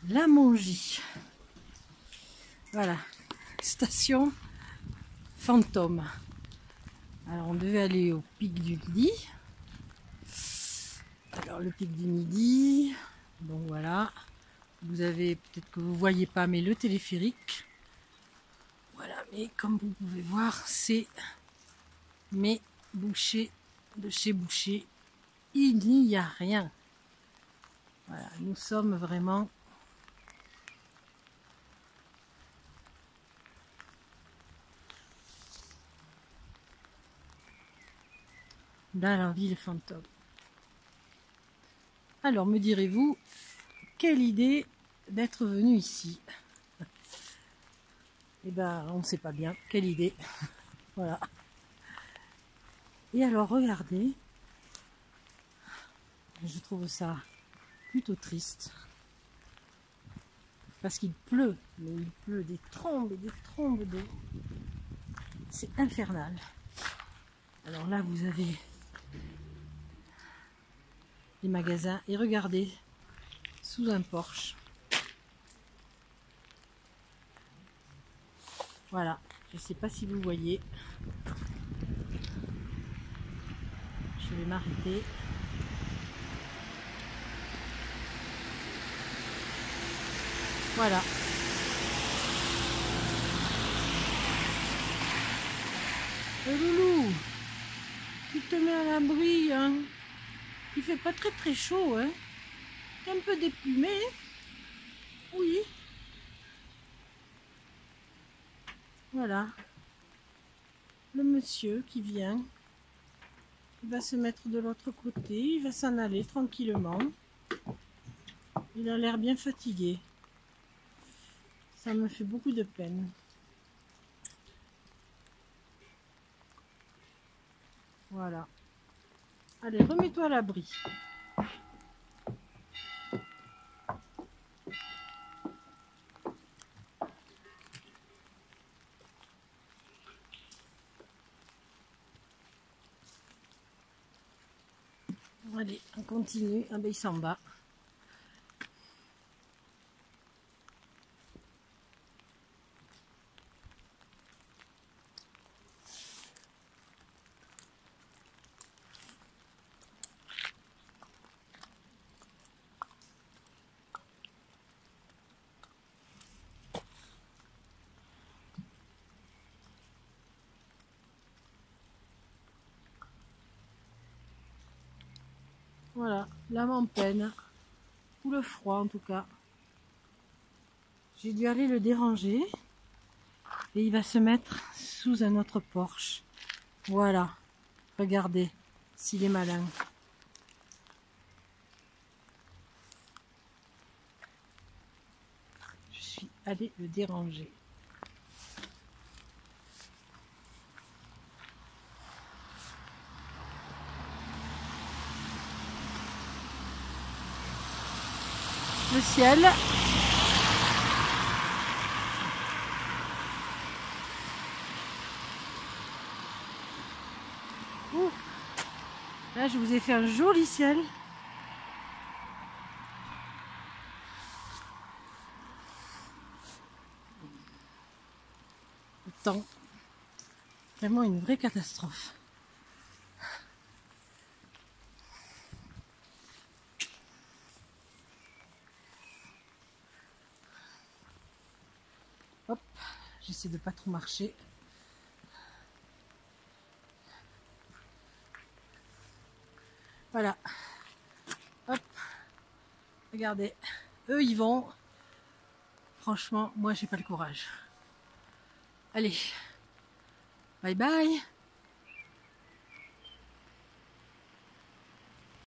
La Mongie. Voilà, station fantôme. Alors on devait aller au pic du Midi. Alors le pic du Midi, bon voilà. Vous avez, peut-être que vous ne voyez pas, mais le téléphérique. Voilà, mais comme vous pouvez voir, c'est mes bouchers de chez Boucher. Il n'y a rien. Voilà, nous sommes vraiment dans la ville fantôme. Alors me direz-vous, quelle idée d'être venu ici? Eh ben, on ne sait pas bien. Quelle idée. Voilà. Et alors, regardez. Je trouve ça plutôt triste. Parce qu'il pleut. Mais il pleut des trombes et des trombes d'eau. C'est infernal. Alors là, vous avez les magasins. Et regardez, sous un porche. Voilà. Je ne sais pas si vous voyez. Je vais m'arrêter. Voilà. Loulou, tu te mets à l'abri, hein. Il fait pas très chaud, hein. T'es un peu déplumé. Oui. Voilà. Le monsieur qui vient. Il va se mettre de l'autre côté. Il va s'en aller tranquillement. Il a l'air bien fatigué. Ça me fait beaucoup de peine. Voilà. Allez, remets-toi à l'abri. Allez, on continue. Ah ben, il s'en va. Voilà, l'âme en peine. Ou le froid en tout cas. J'ai dû aller le déranger. Et il va se mettre sous un autre porche. Voilà. Regardez s'il est malin. Je suis allée le déranger. Le ciel. Ouh. Là, je vous ai fait un joli ciel. Le temps. Vraiment une vraie catastrophe. Hop, j'essaie de pas trop marcher. Voilà. Hop. Regardez. Eux, ils vont. Franchement, moi, j'ai pas le courage. Allez. Bye bye.